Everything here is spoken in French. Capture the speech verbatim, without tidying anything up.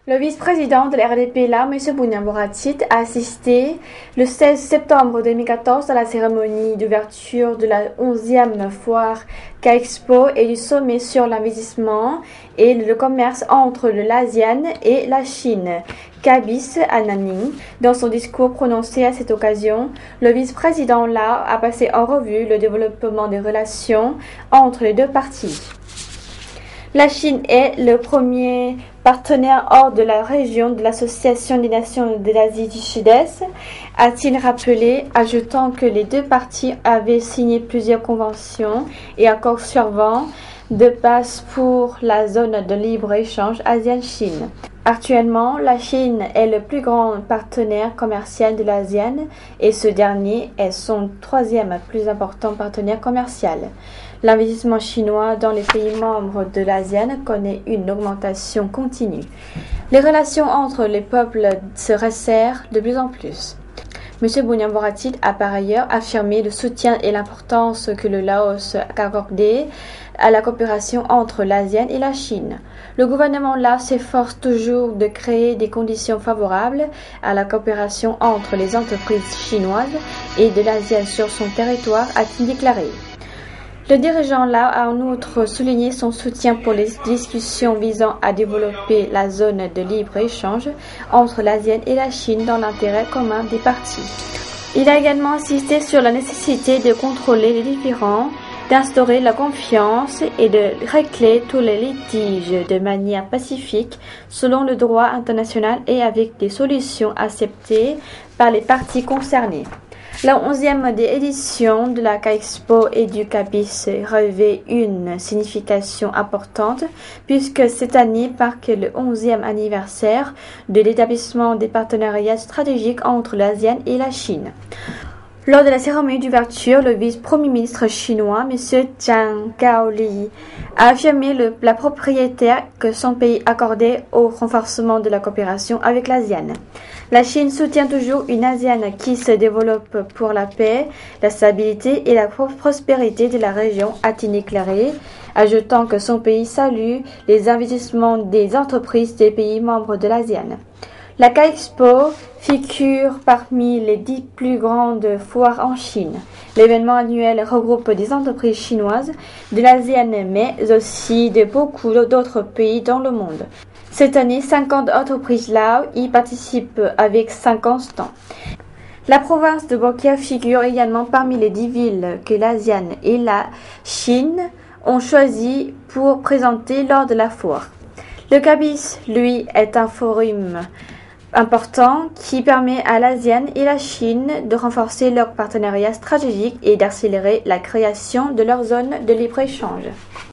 Le vice-président de la R D P là, M. Bougnam Boratid, a assisté le seize septembre deux mille quatorze à la cérémonie d'ouverture de la onzième foire K-Expo et du sommet sur l'investissement et le commerce entre l'ASEAN et la Chine. Kabis Annaning, dans son discours prononcé à cette occasion, le vice-président là a passé en revue le développement des relations entre les deux parties. La Chine est le premier partenaire hors de la région de l'Association des Nations de l'Asie du Sud-Est, a-t-il rappelé, ajoutant que les deux parties avaient signé plusieurs conventions et accords servant de base pour la zone de libre-échange ASEAN-Chine. Actuellement, la Chine est le plus grand partenaire commercial de l'ASEAN et ce dernier est son troisième plus important partenaire commercial. L'investissement chinois dans les pays membres de l'ASEAN connaît une augmentation continue. Les relations entre les peuples se resserrent de plus en plus. M. Bougnam Boratid a par ailleurs affirmé le soutien et l'importance que le Laos a accordé à la coopération entre l'ASEAN et la Chine. Le gouvernement là s'efforce toujours de créer des conditions favorables à la coopération entre les entreprises chinoises et de l'ASEAN sur son territoire, a-t-il déclaré. Le dirigeant là a en outre souligné son soutien pour les discussions visant à développer la zone de libre-échange entre l'ASEAN et la Chine dans l'intérêt commun des parties. Il a également insisté sur la nécessité de contrôler les différends, d'instaurer la confiance et de régler tous les litiges de manière pacifique selon le droit international et avec des solutions acceptées par les parties concernées. La onzième édition de la K-Expo et du Kabis revêt une signification importante puisque cette année marque le onzième anniversaire de l'établissement des partenariats stratégiques entre l'ASEAN et la Chine. Lors de la cérémonie d'ouverture, le vice-premier ministre chinois, M. Zhang Gaoli, a affirmé le, la propriété que son pays accordait au renforcement de la coopération avec l'ASEAN. La Chine soutient toujours une ASEAN qui se développe pour la paix, la stabilité et la prospérité de la région, a-t-il déclaré, ajoutant que son pays salue les investissements des entreprises des pays membres de l'ASEAN. La K-Expo figure parmi les dix plus grandes foires en Chine. L'événement annuel regroupe des entreprises chinoises, de l'ASEAN mais aussi de beaucoup d'autres pays dans le monde. Cette année, cinquante entreprises là y participent avec cinquante stands. La province de Bokia figure également parmi les dix villes que l'ASEAN et la Chine ont choisies pour présenter lors de la foire. Le Kabis, lui, est un forum important qui permet à l'ASEAN et la Chine de renforcer leur partenariat stratégique et d'accélérer la création de leur zone de libre-échange.